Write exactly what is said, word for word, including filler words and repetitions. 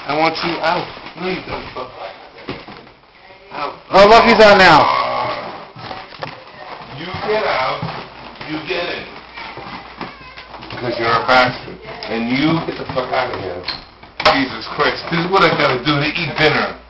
I want you out. No, you don't. Out. Oh, Lucky's out now. You get out. You get in. Because you're a bastard. And you get the fuck out of here. Jesus Christ. This is what I gotta do to eat dinner.